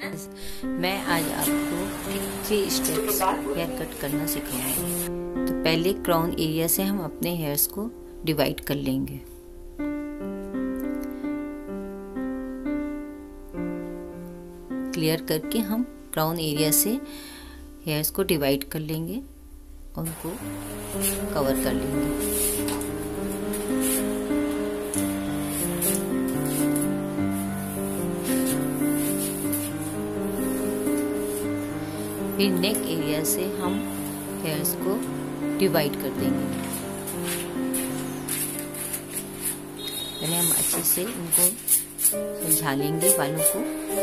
मैं आज आपको 3 स्टेप्स हेयर कट करना सिखाऊंगी। तो पहले क्राउन एरिया से हम अपने हेयर्स को डिवाइड कर लेंगे। क्लियर करके हम क्राउन एरिया से हेयर्स को डिवाइड कर लेंगे और उनको कवर कर लेंगे। फिर नेक एरिया से हम हेयर्स को डिवाइड कर देंगे। पहले हम अच्छे से इनको सुलझा लेंगे बालों को।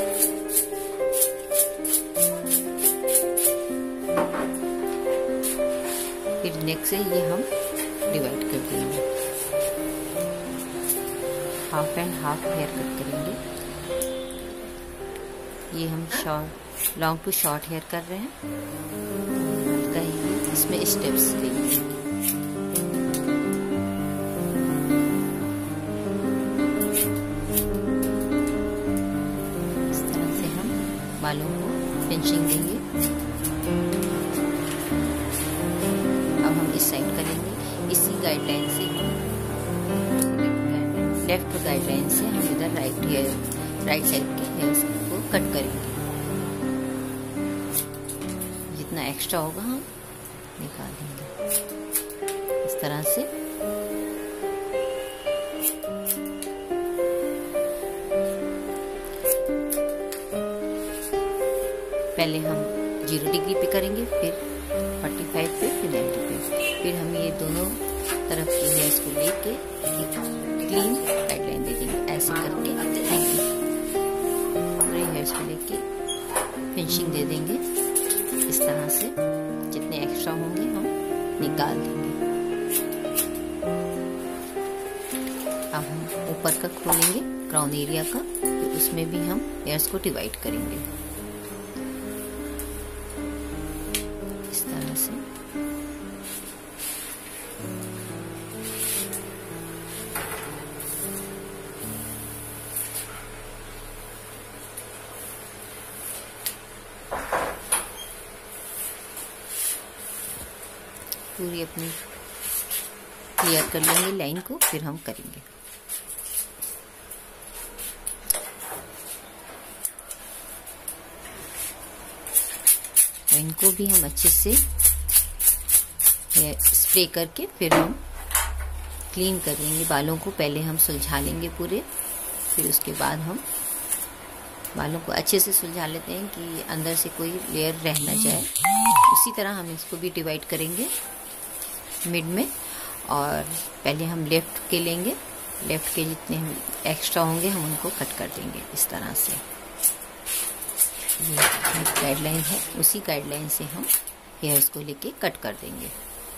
फिर नेक से ये हम डिवाइड कर देंगे। Half and half hair cut करेंगे। ये हम लॉन्ग टू शॉर्ट हेयर कर रहे हैं। कहीं इसमें स्टेप्स देंगे। इस तरह से हम बालों को फिनिशिंग देंगे। अब हम इस साइड करेंगे। इसी गाइडलाइन से लेफ्ट गाइडलाइन से हम इधर राइट साइड के हेयर्स को कट करेंगे। जितना एक्स्ट्रा होगा हम निकाल देंगे इस तरह से। पहले हम 0 डिग्री पे करेंगे, फिर 45 पे, फिर 90 पे। फिर हम ये दोनों तरफ के हेयर्स को लेके क्लीन गाइडलाइन दे देंगे। ऐसे करके पूरे हेयर्स को लेके फिनिशिंग दे देंगे। इस तरह से जितने एक्स्ट्रा होंगे हम निकाल देंगे। अब हम ऊपर का खोलेंगे क्राउन एरिया का, तो उसमें भी हम हेयर्स को डिवाइड करेंगे इस तरह से। पूरी अपनी क्लियर कर लेंगे लाइन को, फिर हम करेंगे। इनको भी हम अच्छे से स्प्रे करके फिर हम क्लीन करेंगे बालों को। पहले हम सुलझा लेंगे पूरे, फिर उसके बाद हम बालों को अच्छे से सुलझा लेते हैं कि अंदर से कोई लेयर रह ना जाए। उसी तरह हम इसको भी डिवाइड करेंगे मिड में। और पहले हम लेफ्ट के लेंगे। लेफ्ट के जितने हम एक्स्ट्रा होंगे हम उनको कट कर देंगे इस तरह से। ये गाइडलाइन है, उसी गाइडलाइन से हम हेयर्स को लेके कट कर देंगे।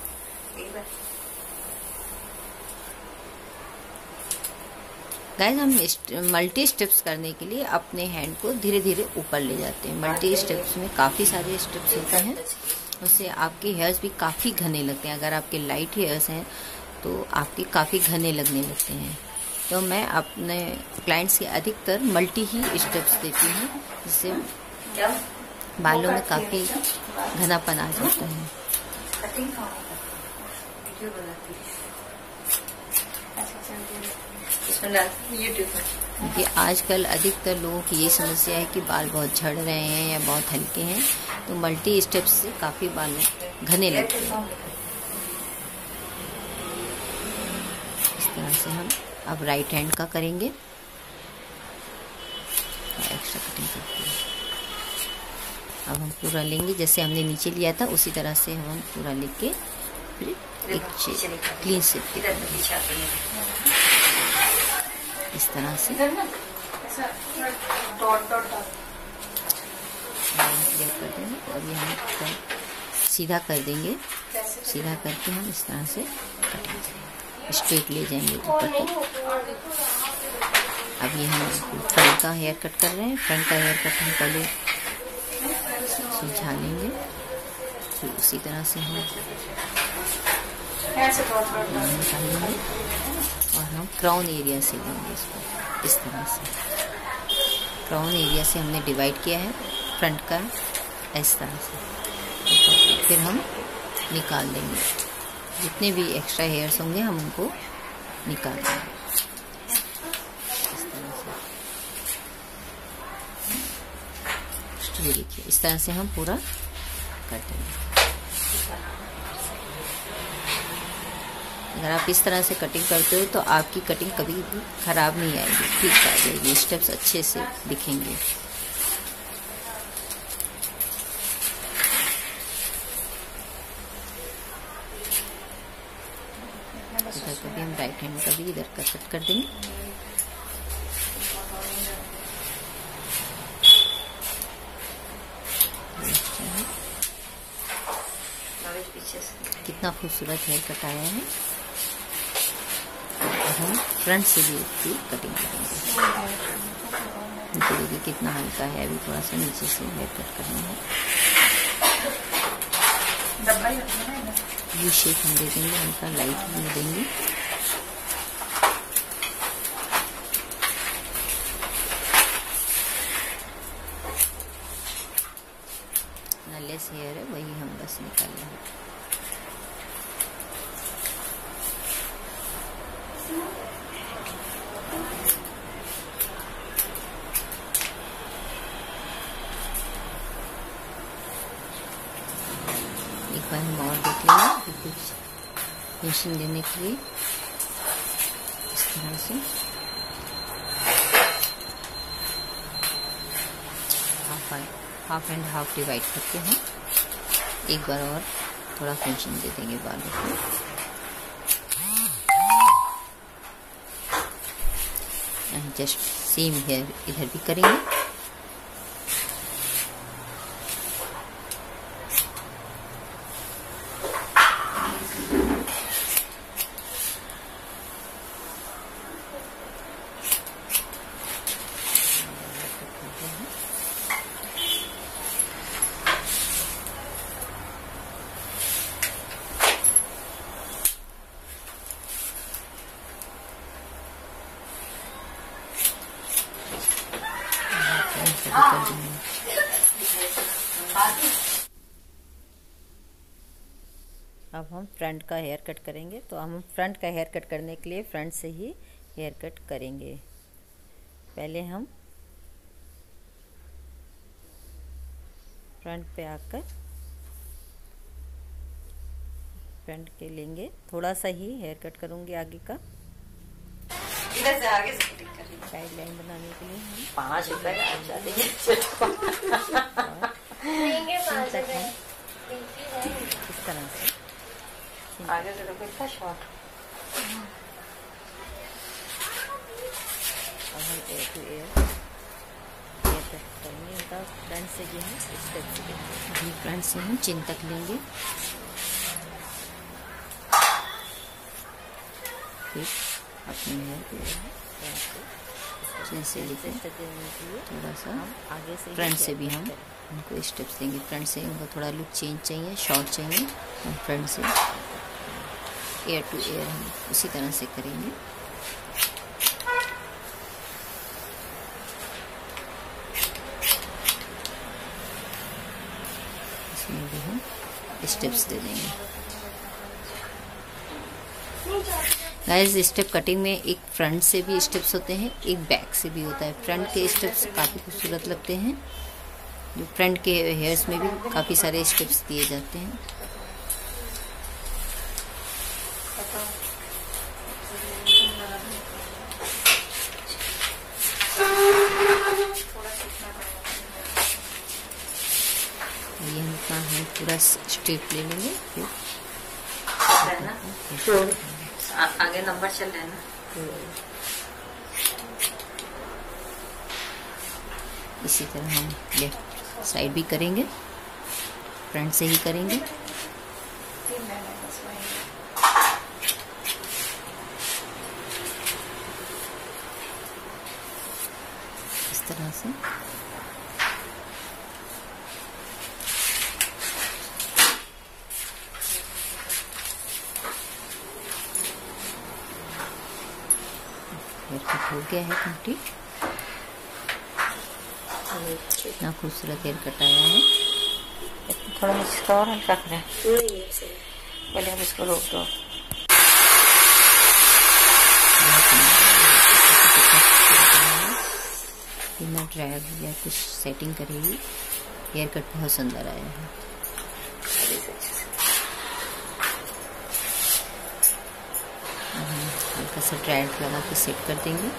गाइस, हम मल्टी स्टेप्स करने के लिए अपने हैंड को धीरे धीरे ऊपर ले जाते हैं। मल्टी स्टेप्स में काफ़ी सारे स्टेप्स होते हैं, उससे आपके हेयर्स भी काफ़ी घने लगते हैं। अगर आपके लाइट हेयर्स हैं तो आपके काफ़ी घने लगने लगते हैं। तो मैं अपने क्लाइंट्स के अधिकतर मल्टी ही स्टेप्स देती हूँ, जिससे बालों में काफ़ी घनापन आ जाता है। क्योंकि आजकल अधिकतर लोगों की ये समस्या है कि बाल बहुत झड़ रहे हैं या बहुत हल्के हैं, तो मल्टी स्टेप्स से काफ़ी बाल घने लगते हैं। इस तरह से हम अब राइट हैंड का करेंगे। एक्स्ट्रा कटिंग करते हैं। अब हम पूरा लेंगे, जैसे हमने नीचे लिया था उसी तरह से हम पूरा लेके फिर एक क्लीन शेप इस तरह से कर देंगे। और ये हम सीधा कर देंगे। सीधा करके हम इस तरह से कटिंग स्ट्रेट ले जाएंगे ऊपर तक। अब ये हम फ्रंट का हेयर कट कर रहे हैं। फ्रंट का हेयर कट हम पहले सुलझा लेंगे, फिर उसी तरह से हम निकालेंगे और हम क्राउन एरिया से लेंगे इसको इस तरह से। क्राउन एरिया से हमने डिवाइड किया है फ्रंट का इस तरह से। फिर हम निकाल देंगे, जितने भी एक्स्ट्रा हेयर्स होंगे हम उनको निकाल देंगे इस तरह से। ये देखिए इस तरह से हम पूरा कर देंगे। अगर आप इस तरह से कटिंग करते हो तो आपकी कटिंग कभी भी खराब नहीं आएगी, ठीक आ जाएगी, स्टेप्स अच्छे से दिखेंगे। इधर कभी हम राइट हैंड का भी इधर का कट कर देंगे। कितना खूबसूरत हेयर कट आया है। हम फ्रंट से भी इसकी कटिंग करेंगे। देखिए कितना हल्का है, अभी थोड़ा सा नीचे से हेयर कट करना है। ये शेप हम दे देंगे, हल्का लाइट भी देंगे। लेस हेयर है वही हम बस निकाल रहे हैं। एक बार हम और देख लेंगे कुछ फिनिशिंग देने के लिए इस तरह से हाफ एंड हाफ डिवाइड करके हम एक बार और थोड़ा फिनिशिंग दे देंगे बालों को। एंड जस्ट सेम हेयर इधर भी करेंगे। अब हम फ्रंट का हेयर कट करेंगे, तो हम फ्रंट का हेयर कट करने के लिए फ्रंट से ही हेयर कट करेंगे। पहले हम फ्रंट पे आकर फ्रंट के लेंगे, थोड़ा सा ही हेयर कट करूंगी आगे का। इधर से आगे से गाइडलाइन बनाने के लिए हम 5 रुपए इस तरह से आगे से रुपए का शॉर्ट। अब हम एयर टू एयर कट करेंगे। इनका फ्रंट से जो है स्टेप से फ्रंट से हम चिन तक लेंगे। फिर अपने हेयर को चिन से लेकर थोड़ा सा आगे से फ्रंट से भी हम उनको स्टेप्स देंगे। फ्रंट से उनको थोड़ा लुक चेंज चाहिए, शॉर्ट चाहिए, हम फ्रंट से एयर टू एयर हम उसी तरह से करेंगे। इसमें भी हम स्टेप्स दे देंगे। गाइस, स्टेप कटिंग में एक फ्रंट से भी स्टेप्स होते हैं, एक बैक से भी होता है। फ्रंट के स्टेप्स काफ़ी खूबसूरत लगते हैं, जो फ्रंट के हेयर्स में भी काफ़ी सारे स्टेप्स दिए जाते हैं। ये हम अपना हैंड पूरा स्ट्रेट ले लेंगे। फिर आगे नंबर चल रहे हैं ना, इसी तरह हम लेफ्ट साइड भी करेंगे, फ्रंट से ही करेंगे। इस तरह से हेयर कट हो गया है कंप्लीट। इतना खूबसूरत हेयर कट आया है। थोड़ा इसका और हल्का करें, पहले हम इसको रोक दो। बिना ड्रायर या कुछ सेटिंग करेगी, हेयर कट बहुत सुंदर आया है। हल्का सा ड्रायर लगा के सेट कर देंगे।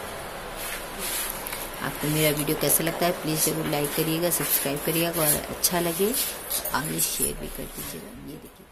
आपको मेरा वीडियो कैसा लगता है प्लीज़ ज़रूर लाइक करिएगा, सब्सक्राइब करिएगा और अच्छा लगे आगे शेयर भी कर दीजिएगा। ये देखिए।